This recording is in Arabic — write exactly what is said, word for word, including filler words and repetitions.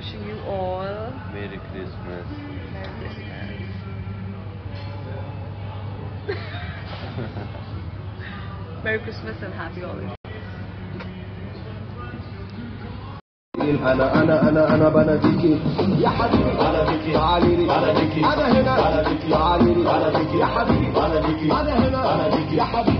wishing you all Merry Christmas. Merry Christmas. Merry Christmas and Happy Holidays. انا انا انا انا بناديكي يا حبيبي بناديكي تعالي لي بناديكي انا هنا بناديكي تعالي لي بناديكي يا حبيبي بناديكي انا هنا بناديكي يا حبيبي